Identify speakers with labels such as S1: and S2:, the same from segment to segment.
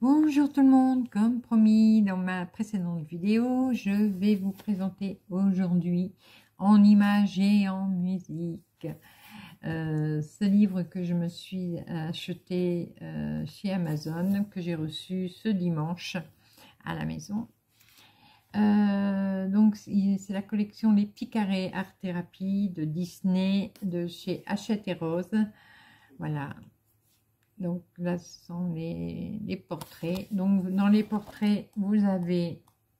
S1: Bonjour tout le monde, comme promis dans ma précédente vidéo, je vais vous présenter aujourd'hui en images et en musique ce livre que je me suis acheté chez Amazon, que j'ai reçu ce dimanche à la maison. Donc c'est la collection Les Petits Carrés Art Thérapie de Disney de chez Hachette et Rose. Voilà. Donc là, ce sont les portraits. Donc dans les portraits, vous avez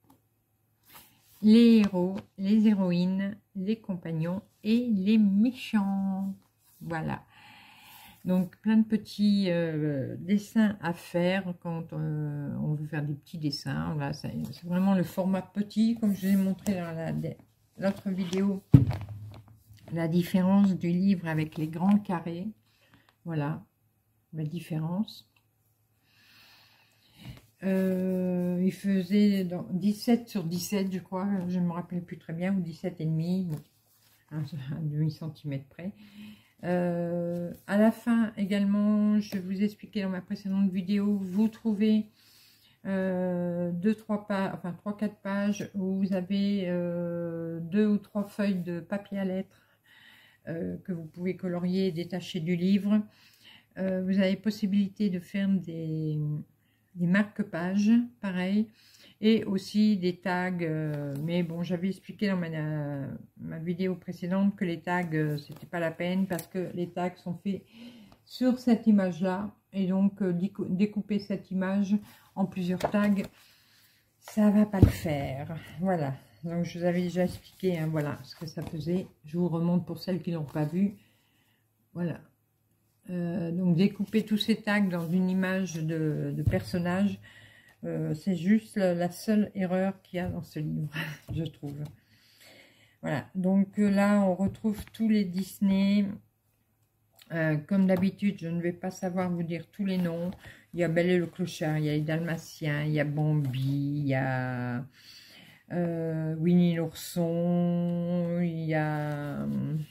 S1: les héros, les héroïnes, les compagnons et les méchants. Voilà. Donc plein de petits dessins à faire quand on veut faire des petits dessins. Là, c'est vraiment le format petit, comme je vous ai montré dans l'autre vidéo. La différence du livre avec les grands carrés. Voilà. La différence. Il faisait dans 17 sur 17, je crois, je ne me rappelle plus très bien, ou 17 et demi, un demi-centimètre près. À la fin également, je vous ai expliqué dans ma précédente vidéo, vous trouvez 3-4 pages où vous avez 2 ou 3 feuilles de papier à lettres que vous pouvez colorier et détacher du livre. Vous avez possibilité de faire des marque-pages, pareil, et aussi des tags, mais bon, j'avais expliqué dans ma vidéo précédente que les tags, c'était pas la peine, parce que les tags sont faits sur cette image-là, et donc découper cette image en plusieurs tags, ça va pas le faire. Voilà, donc je vous avais déjà expliqué, hein, voilà, ce que ça faisait. Je vous remonte pour celles qui l'ont pas vu. Voilà. Donc découper tous ces tags dans une image de personnage, c'est juste la seule erreur qu'il y a dans ce livre, je trouve. Voilà, donc là on retrouve tous les Disney. Comme d'habitude, je ne vais pas savoir vous dire tous les noms. Il y a Belle et le Clochard, il y a les Dalmatiens, il y a Bambi, il y a Winnie l'ourson, il y a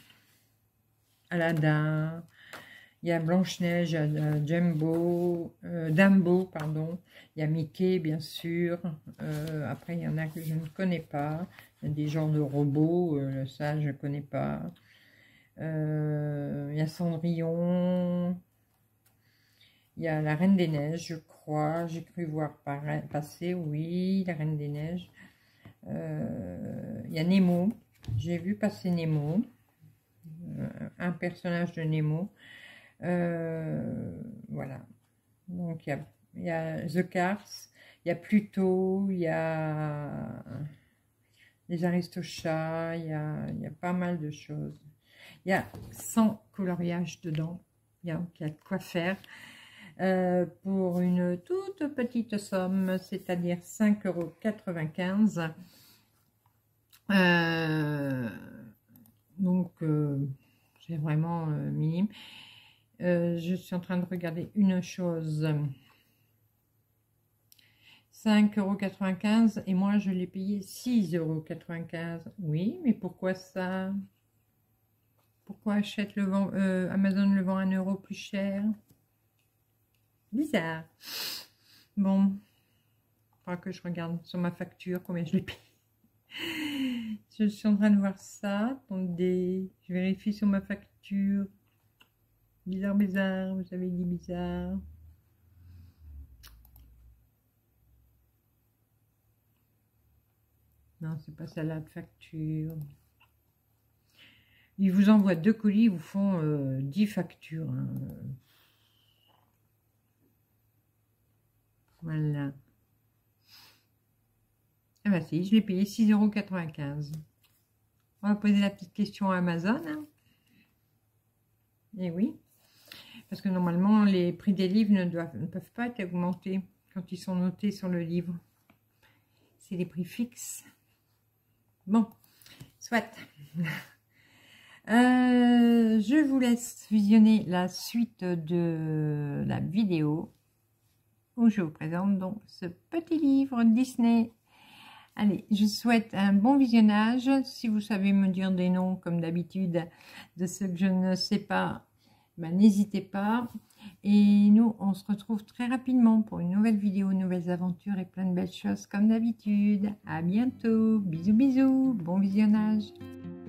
S1: Aladdin. Il y a Blanche-Neige, il y a Dumbo, pardon. Il y a Mickey, bien sûr. Après, il y en a que je ne connais pas. Il y a des genres de robots, ça, je ne connais pas. Il y a Cendrillon. Il y a la Reine des Neiges, je crois. J'ai cru voir passer, oui, la Reine des Neiges. Il y a Nemo. J'ai vu passer Nemo. Un personnage de Nemo. Voilà, donc il y a The Cars, il y a Pluto, il y a les Aristochats, il y a pas mal de choses. Il y a 100 coloriages dedans, il y a de quoi faire pour une toute petite somme, c'est-à-dire 5,95 €. Donc c'est vraiment minime. Je suis en train de regarder une chose. 5,95 € et moi je l'ai payé 6,95 €. Oui, mais pourquoi ça? Pourquoi Amazon le vend 1 € plus cher? Bizarre. Bon, il faudra que je regarde sur ma facture combien je l'ai payé. Je suis en train de voir ça. Attendez, je vérifie sur ma facture. Bizarre, bizarre, vous avez dit bizarre. Non, c'est pas celle-là de facture. Ils vous envoient 2 colis, ils vous font 10 factures. Hein. Voilà. Ah bah si, je l'ai payé 6,95 €. On va poser la petite question à Amazon. Hein. Et oui. Parce que normalement, les prix des livres ne peuvent pas être augmentés quand ils sont notés sur le livre. C'est des prix fixes. Bon, soit. Je vous laisse visionner la suite de la vidéo où je vous présente donc ce petit livre Disney. Allez, je souhaite un bon visionnage. Si vous savez me dire des noms, comme d'habitude, de ceux que je ne sais pas, ben, n'hésitez pas. Et nous, on se retrouve très rapidement pour une nouvelle vidéo, nouvelles aventures et plein de belles choses comme d'habitude. À bientôt. Bisous, bisous. Bon visionnage.